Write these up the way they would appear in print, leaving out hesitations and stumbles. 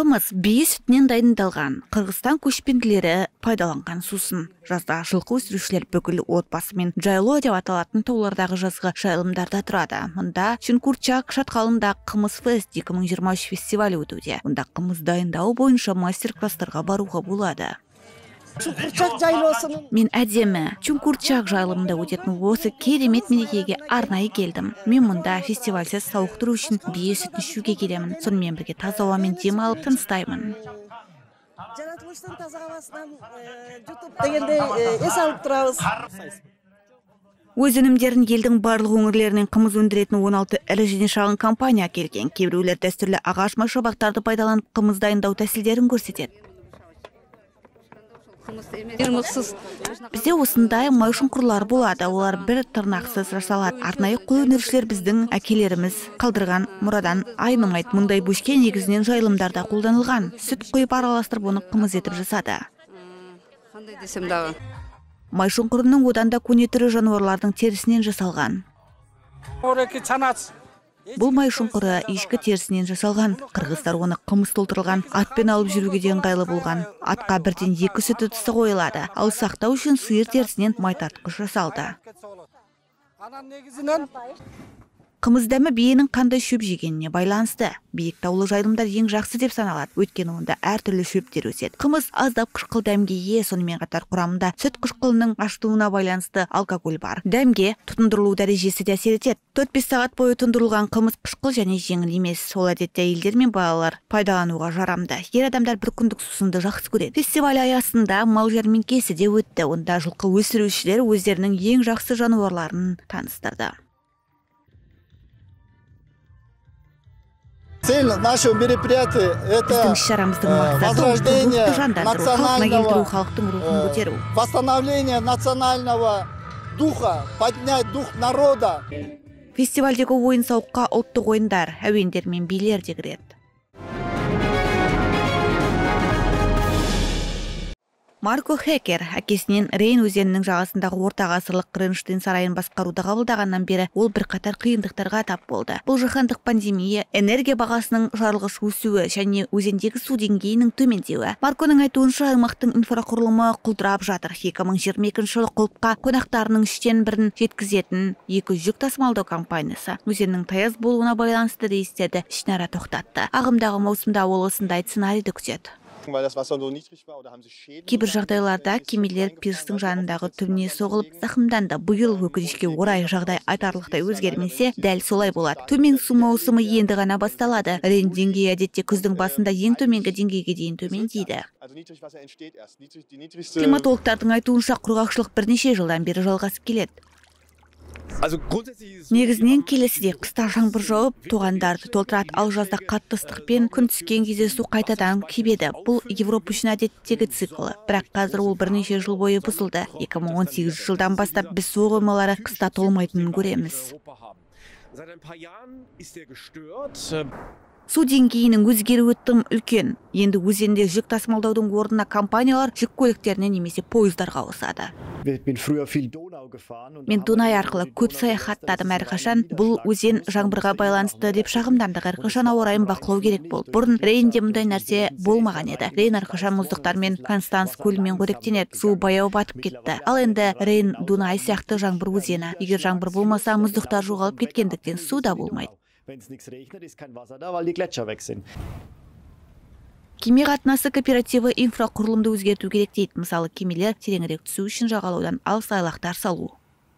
Қымыз бие сүтінен дайындалған Қырғызстан көшпенділері пайдаланған сусын. Жазда жылқы өсірушілер бүкіл отбасымен жайлы деп аталатын таулардағы жазғы жайылымдарда тұрады. Мұнда Чункурчак шатқалында Қымыз Фест 2023 фестивалі өтуде. Мұнда қымыз дайындау бойынша мастер-класстарға баруға болады. Мен әдемі Чункурчак жайылымында өтетін осы керемет мерекеге арнайы келдім. Мен мұнда фестивальсіз сауықтыру үшін бие сүтін ішуге келемін. Сонымен бірге таза ауамен дем алып тыныстаймын. Жаратылыштың таза ауасынан жұтып дегенде ес алып тұрамыз. Өз өнімдерін елдің барлық өңірлерінен қымыз өндіретін 16 ірі және шағын компания келген. Кейбіреулер дәстүрлі ағаш майшабақтарды пайдаланып қымыз дайындау тәсілдерін көрсетеді. Бізде осындай майшұңқырлар болады. Олар бір тырнақсыз жасалады. Арнайы қолөнершілер біздің әкелеріміз қалдырған мұрадан айнымайды. Мұндай бөшке негізінен жайылымдарда қолданылған. Сүт құйып араластырып оны қымыз етіп жасады. Майшұңқырының одан да көне түрі жануарлардың терісінен жасалған. Бұл майшұңқыры ешкі терісінен жасалған. Қырғыздар оны қымыз толтырылған атпен алып жүруге де ыңғайлы болған. Атқа бірден 2 сүт ыдысы қойылады. Ал сақтау үшін сиыр терісінен майтартқыш жасалды. Қымыз дәмі биенің қандай шөп жегеніне байланысты. Биік таулы жайылымдар ең жақсы деп саналады. Өйткені онда әртүрлі шөптер өседі. Қымыз аздап қышқыл дәмге ие, сонымен қатар құрамында сүт қышқылының ашытуына байланысты алкоголь бар. Дәмге тұтындырылу дәрежесі де әсер етеді. 4-5 сағат бойы тұндырылған қымыз қышқыл және жеңіл емес. Сол әдетте әйелдер мен балалар пайдалануға жарамды. Ер адамдар бір күндік сусынды жақсы көреді. Фестиваль аясында мал жәрмеңкесі де өтті. Онда жылқы өсірушілер өздерінің ең жақсы жануарларын таныстырды. Цель нашего мероприятия – это восстановление национального духа, поднять дух народа. Фестивальдегі ойын-сауыққа ұлттық ойындар, әуендер мен билер де кіреді. Марко Хекер әкесінен Рейн өзенінің жағасындағы орта ғасырлық Крынштейн сарайын басқаруды қабылдағаннан бері ол бірқатар қиындықтарға тап болды. Бұл жаһандық пандемия, энергия бағасының жарылғыш өсуі және өзендегі су деңгейінің төмендеуі. Марконың айтуынша аймақтың инфрақұрылымы құлдырап жатыр. 2022 жылы құлыпқа қонақтарының 3-тен бірін жеткізетін 2 жүк тасымалдау компаниясы өзеннің таяз болуына байланысты рейстерді ішінара тоқтатты. Ағымдағы маусымда ол осындай сценарийді күтеді. Кейбір жағдайларда кемелер пирстің жанындағы түбіне соғылып зақымданды. Биыл өкінішке орай жағдай айтарлықтай өзгермесе, дәл солай болады. Төмен су маусымы енді ғана басталады. Рейн деңгейі әдетте күздің басында ең төменгі деңгейге дейін төмендейді. Климатологтардың айтуынша құрғақшылық бірнеше жылдан бері жалғасып келеді. Негізінен келесіде қыста жаңбыр жауып, тоғандарды толтырады, ал жазда қатты ыстықпен күн түскен кезде су қайтадан кебеді. Бұл Европа үшін әдеттегі циклы. Бірақ қазір ол бірнеше жыл бойы бұзылды. 2018 жылдан бастап біз су қоймалары қыста толмайтынын көреміз. Су деңгейінің өзгеруі тым үлкен. Енді өзенде жүк тасымалдаудың орнына компаниялар жүк көліктеріне немесе пойыздарға ауысады. Мен Дунай арқылы көп саяхаттадым әрқашан. Бұл өзен жаңбырға байланысты деп шағымдандық. Әрқашан ауа райын бақылау керек болды. Бұрын Рейнде мұндай нәрсе болмаған еді. Рейн әрқашан мұздықтармен Констанс көлімен қоректенеді. Су баяу батып кетті. Ал енді Рейн Дунай сияқты жаңбыр өзені. Егер жаңбыр болмаса, мұздықтар жоғалып кеткендіктен су да болмайды. Кеме қатынасы кооперативі инфрақұрылымды өзгерту керек дейді. Мысалы, кемелер тереңірек түсу үшін жағалаудан алыс айлақтар салу.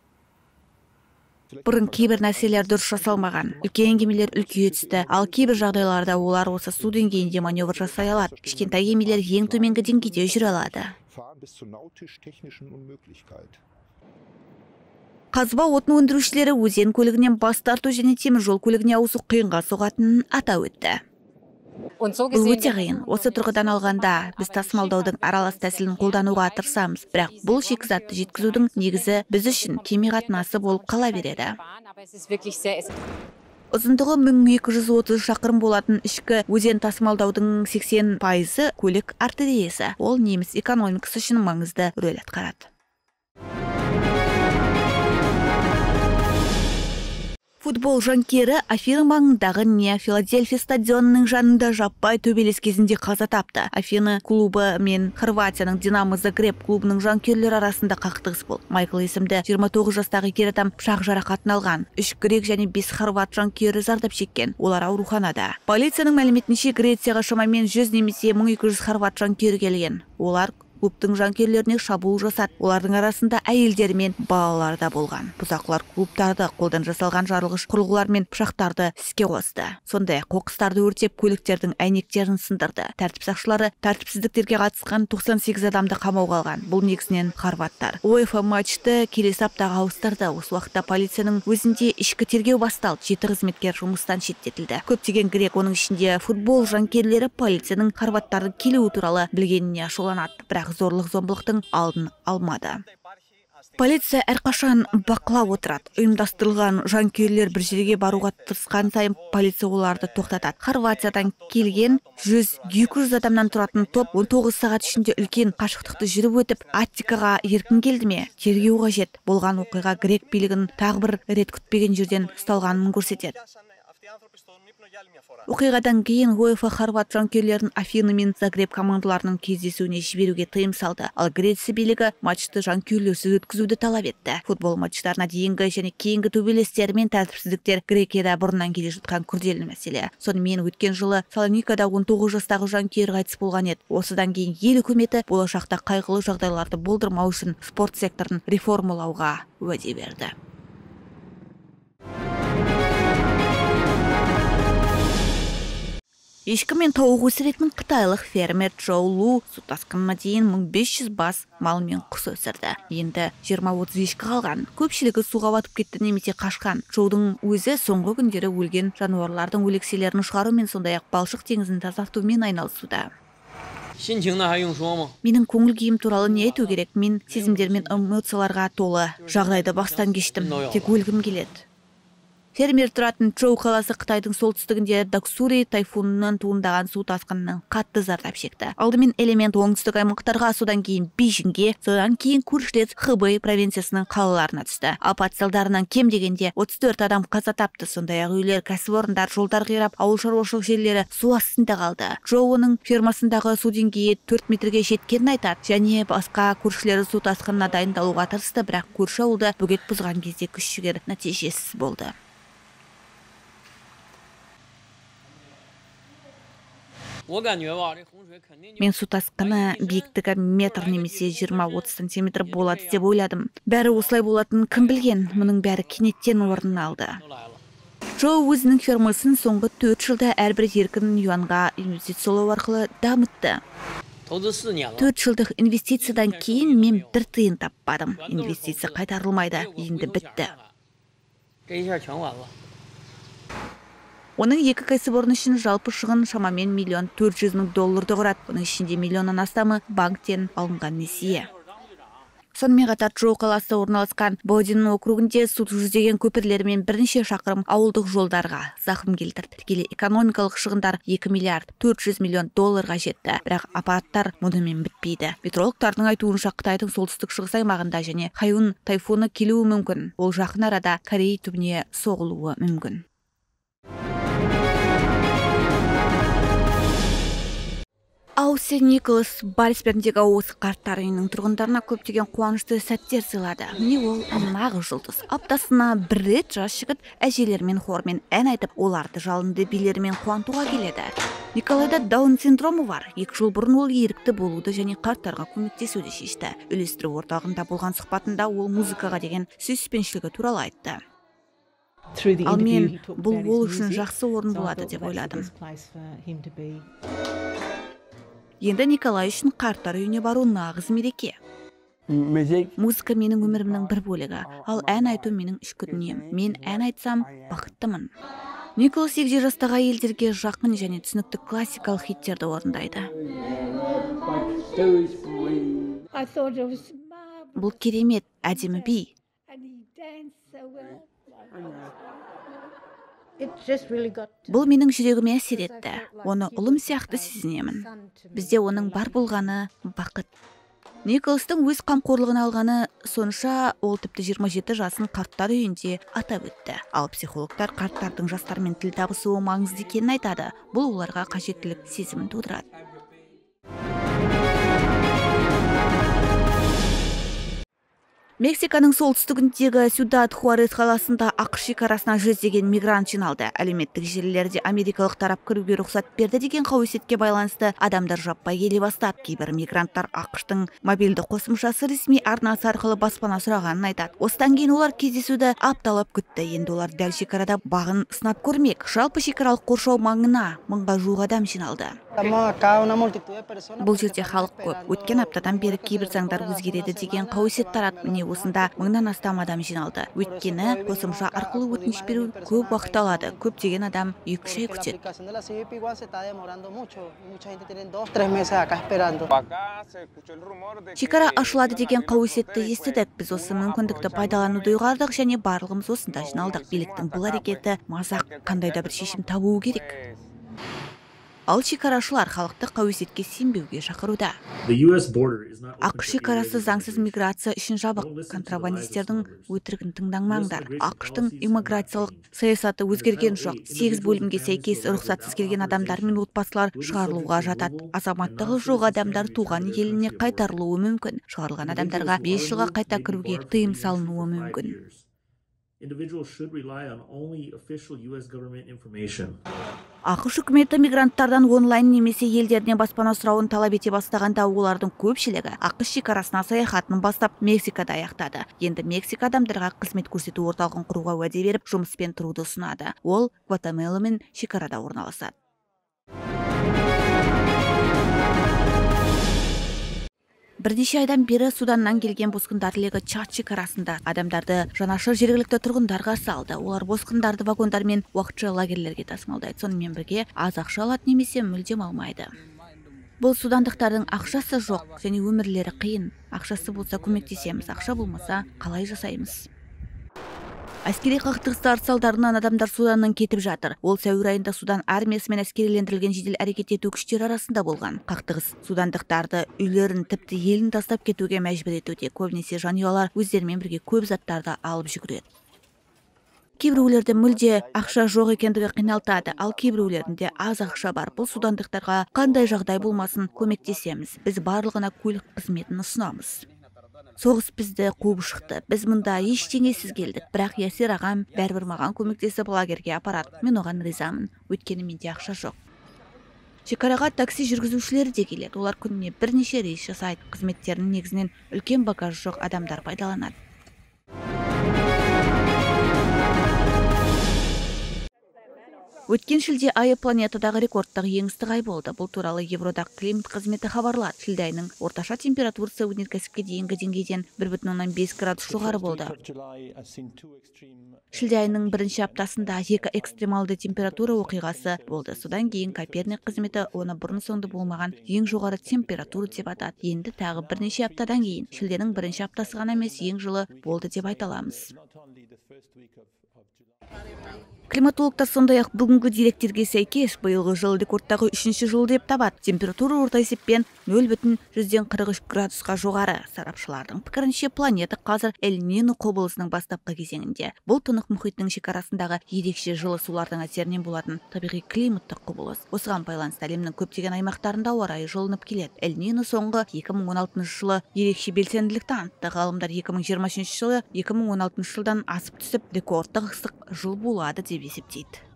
Бұрын кейбір нәрселер дұрыс жасалмаған. Үлкен кемелер үлкейе түсті, ал кейбір жағдайларда олар осы су деңгейінде маневр жасай алады. Кішкентай кемелер ең төменгі деңгейде жүре алады. Қазба отын өндірушілері өзен көлігінен бас тарту және темір жол көлігіне ауысу қиынға соғатынын атап өтті. Бұл өте қиын. Осы тұрғыдан алғанда біз тасымалдаудың аралас тәсілін қолдануға тырысамыз. Бірақ бұл шикізатты жеткізудің негізі біз үшін кеме қатынасы болып қала береді. Ұзындығы 1230 шақырым болатын ішкі өзен тасымалдаудың 80% көлік артериясы. Ол неміс экономикасы үшін маңызды рөл атқарады. Футбол жанкері Афина маңындағы не Филадельфия стадионының жанында жаппай төбелес кезінде қаза тапты. Афина клубы мен Хорватияның Динамо Загреб клубының жанкерлері арасында қақтығыс болды. Майкл есімді 29 жастағы ер адам пышақ жарақатын алған. 3 грек және 5 хорват жанкері зардап шеккен. Олар ауруханада. Полицияның мәліметінше Грецияға шамамен 100 немесе 1200 хорват жанкері келген. Олар клубтың жанкерлеріне шабуыл жасады. Олардың арасында әйелдер мен балалар да болған. Бұзақылар клубтарды қолдан жасалған жарылғыш құрылғылар мен пышақтарды іске қосты. Сондай қоқыстарды өртеп, көліктердің әйнектерін сындырды. Тәртіп сақшылары тәртіпсіздіктерге қатысқан 98 адамды қамауға алған. Бұл негізінен хорваттар. УЕФА матчты келесі аптаға ауыстырды. Осы уақытта полицияның өзінде ішкі тергеу басталды. 7 қызметкер жұмыстан шеттетілді. Көптеген грек, оның ішінде футбол жанкерлері полицияның хорваттардың келуі туралы білгеніне ашуланады. Бірақ зорлық-зомбылықтың алдын алмады. Полиция әрқашан бақылап отырады. Ұйымдастырылған жанкүйерлер бір жерге баруға тырысқан сайын полиция оларды тоқтатады. Хорватиядан келген 100-200 адамнан тұратын топ 19 сағат ішінде үлкен қашықтықты жүріп өтіп, Аттикаға еркін келді ме? Тергеу қажет. Болған оқиға грек билігін тағы бір рет күтпеген жерден ұсталғанын көрсетеді. Оқиғадан кейін УЕФА хорват жанкүйерлерін Афина мен Загреб командаларының кездесуіне жіберуге тыйым салды. Ал Греция билігі матчты жанкүйерлерсіз өткізуді талап етті. Футбол матчтарына дейінгі және кейінгі төбелестер мен тәртіпсіздіктер Грекияда бұрыннан келе жатқан күрделі мәселе. Сонымен өткен жылы Салоникада 19 жастағы жанкүйер қайтыс болған еді. Осыдан кейін ел үкіметі болашақта қайғылы жағдайларды болдырмау үшін спорт секторын реформалауға уәде берді. Ешкі мен тауық өсіретін қытайлық фермер Джоу Лу су тасқынына дейін 1500 бас мал мен құс өсірді. Енді 20-30 ешкі қалған. Көпшілігі суға батып кетті немесе қашқан. Джоудың өзі соңғы күндері өлген жануарлардың өлекселерін шығарумен, сондай-ақ балшық теңізін тазартумен айналысуда. Менің көңіл күйім туралы не айту керек? Мен сезімдер мен эмоцияларға толы жағдайды бастан кештім. Тек өлгім келеді. Фермер тұратын Чжоу қаласы Қытайдың солтүстігінде Даксури тайфунынан туындаған су тасқынынан қатты зардап шекті. Алдымен элемент оңтүстік аймақтарға, содан кейін Бейжіңге, содан кейін көршілес Хэбэй провинциясының қалаларына түсті. Апат салдарынан кем дегенде 34 адам қаза тапты. Сондай-ақ үйлер, кәсіпорындар, жолдар қирап, ауыл шаруашылық жерлері су астында қалды. Джоуның фермасындағы су деңгейі 4 метрге жеткенін айтады, және басқа көршілері су тасқынына дайындалуға тырысты, бірақ көрші ауылды бөгет бұзған кезде күш-жігер нәтижесіз болды. Мен су тасқыны биіктігі метр немесе 20-30 сантиметр болады деп ойладым. Бәрі осылай болатын кім білген, мұның бәрі кенеттен орын алды. Джоу өзінің фермасын соңғы 4 жылда әрбір еркін юанға инвестициялау арқылы дамытты. 4 жылдық инвестициядан кейін мен бір тиын таппадым. Инвестиция қайтарылмайды, енді бітті. Оның екі кәсіпорын үшін жалпы шығын шамамен $1,400,000 құрады. Оның ішінде миллионнан астамы банктен алынған несие. Сонымен қатар Джоу қаласы орналасқан Бодин округінде су жүздеген көпірлер мен бірнеше шақырым ауылдық жолдарға зақым келтірді. Тікелей экономикалық шығындар $2,400,000,000 жетті. Бірақ апаттар мұнымен бітпейді. Метеорологтардың айтуынша Қытайдың солтүстік шығыс аймағында және Хайун тайфуны келуі мүмкін. Ол жақын арада Корей түбіне соғылуы мүмкін. Аусе Николас Барисбергдегі осы қарттар үйінің тұрғындарына көптеген қуанышты сәттер сыйлады. Міне ол нағыз жұлдыз. Аптасына бір рет жас жігіт әжелермен хормен ән айтып, оларды жалынды билерімен қуантуға келеді. Николайда Даун синдромы бар. 2 жыл бұрын ол ерікті болуды және қарттарға көмектесуді шешті. Үйлестіру орталығында болған сұхбатында ол музыкаға деген сүйіспеншілігі туралы айтты. Ал мен бұл ол үшін жақсы орын болады деп ойладым. Енді Николай үшін қарттар үйіне бару нағыз мереке. Музыка менің өмірімнің бір бөлігі, ал ән айту менің ішкі дүнием. Мен ән айтсам, бақыттымын. Николас 8 жастағы әйелдерге жақын және түсінікті классикалық хиттерді орындайды. Бұл керемет, әдемі би. Бұл менің жүрегіме әсер етті. Оны ұлым сияқты сезінемін. Бізде оның бар болғаны бақыт. Николстың өз қамқорлығын алғаны сонша ол тіпті 27 жасын қарттар үйінде атап өтті. Ал психологтар қарттардың жастармен тіл табысуы маңызды екенін айтады. Бұл оларға қажеттілік сезімін тудырады. Мексиканың солтүстігіндегі Сюдад Хуарес қаласында ақш шекарасына жүздеген мигрант жиналды. Әлеуметтік желілерде америкалық тарап кіруге рұқсат берді деген қауесетке байланысты адамдар жаппай келе бастады. Кейбір мигранттар ақштың мобильді қосымшасы ресми арнасы арқылы баспана сұрағанын айтады. Осыдан кейін олар кездесуді апталап күтті. Енді олар дәл шекарада бағын сынап көрмек. Жалпы шекаралық қоршау маңына 1000-ға жуық адам жиналды. Бұл жерде халық көп. Өткен аптадан бері кейбір заңдар өзгереді деген қауесет тарады. Міне осында 1000-нан астам адам жиналды. Өйткені қосымша арқылы өтініш беру көп уақыт алады. Көптеген адам 2-3 ай күтеді. Шекара ашылады деген қауесетті естідік. Біз осы мүмкіндікті пайдалануды ұйғардық және барлығымыз осында жиналдық. Биліктің бұл әрекеті мазақ, қандай да бір шешім табуы керек. Ал шекарашылар халықты қауесетке сенбеуге шақыруда. ақш шекарасы заңсыз миграция үшін жабық. Контрабандистердің өтірігін тыңдамаңдар. ақштың иммиграциялық саясаты өзгерген жоқ. 8 бөлімге сәйкес рұқсатсыз келген адамдар мен отбасылар шығарылуға жатады. Азаматтығы жоқ адамдар туған еліне қайтарылуы мүмкін. Шығарылған адамдарға 5 жылға қайта кіруге тыйым салынуы мүмкін. ақш үкіметі мигранттардан онлайн немесе елдеріне баспана сұрауын талап ете бастағанда олардың көпшілігі ақш шекарасына саяхатын бастап Мексикада аяқтады. Енді Мексика адамдарға қызмет көрсету орталығын құруға уәде беріп, жұмыспен тұруды ұсынады. Ол Гватемала мен шекарада орналасады. Бірнеше айдан бері Суданнан келген босқындар легі Чад шекарасында адамдарды жанашыр жергілікті тұрғындарға салды. Олар босқындарды вагондармен уақытша лагерлерге тасымалдайды. Сонымен бірге аз ақша алады немесе мүлдем алмайды. Бұл судандықтардың ақшасы жоқ және өмірлері қиын. Ақшасы болса көмектесеміз, ақша болмаса қалай жасаймыз? Әскери қақтығыстар салдарынан адамдар Суданнан кетіп жатыр. Ол сәуір айында Судан армиясымен әскерилендірілген жедел әрекет ету күштері арасында болған. Қақтығыс судандықтарды үйлерін тіпті елін тастап кетуге мәжбүр етуде. Көбінесе жанұялар өздерімен бірге көп заттарды алып жүгіреді. Кейбіреулерде мүлде ақша жоқ екендігі қиналтады, ал кейбіреулерінде аз ақша бар. Бұл судандықтарға қандай жағдай болмасын көмектесеміз. Біз барлығына көлік қызметін ұсынамыз. Соғыс бізді қуып шықты. Біз мұнда ештеңесіз келдік. Бірақ Ясир ағам бәрібір маған көмектесіп лагерге апарады. Мен оған ризамын. Өйткені менде ақша жоқ. Шекараға такси жүргізушілері де келеді. Олар күніне бірнеше рейс жасайды. Қызметтерінің негізінен үлкен багаж жоқ адамдар пайдаланады. Өткен шілде айы планетадағы рекордтық ең ыстық ай болды. Бұл туралы Евродақ климат қызметі хабарлады. Шілде айының орташа температурасы өнеркәсіпке дейінгі деңгейден 1,5 градус жоғары болды. Шілде айының бірінші аптасында 2 экстремалды температура оқиғасы болды. Содан кейін Коперник қызметі оны бұрын-соңды болмаған ең жоғары температура деп атады. Енді тағы бірнеше аптадан кейін шілденің бірінші аптасы ғана емес ең жылы болды деп айта аламыз. Климатологтар сондай-ақ бүгінгі деректерге сәйкес биылғы жыл рекордтағы 3-ші жыл деп табады. Температура орта есеппен 0,43 градусқа жоғары. Сарапшылардың пікірінше планета қазір Эль-Нино құбылысының бастапқы кезеңінде. Бұл Тынық мұхиттың шекарасындағы ерекше жылы сулардың әсерінен болатын табиғи климаттық құбылыс. Осыған байланысты әлемнің көптеген аймақтарында ауа райы жылынып келеді. Эль-Нино соңғы 2016 жылы ерекше белсенділік танытты. Ғалымдар 2023 жылы 2016 жылдан асып түсіп рекордтық ыстық жыл болады деп есептейді.